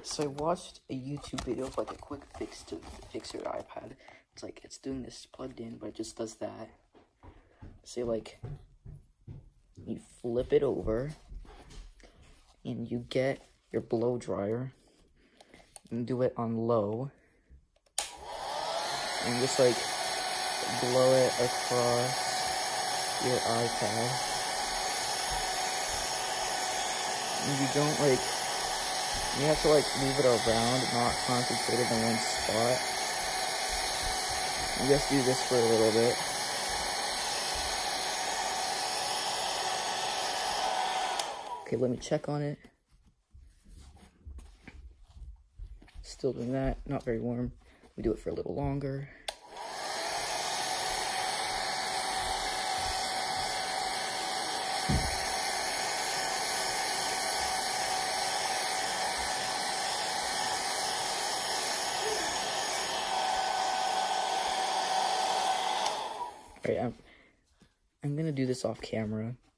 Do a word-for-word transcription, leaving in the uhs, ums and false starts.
So I watched a YouTube video of like a quick fix to fix your iPad. It's like, it's doing this plugged in, but it just does that. Say like, you flip it over, and you get your blow dryer, and do it on low, and just like, blow it across your iPad. And you don't like, you have to like move it around, not concentrated in one spot. You just do this for a little bit. Okay, let me check on it. Still doing that, not very warm. We do it for a little longer. Alright, I'm, I'm gonna do this off camera.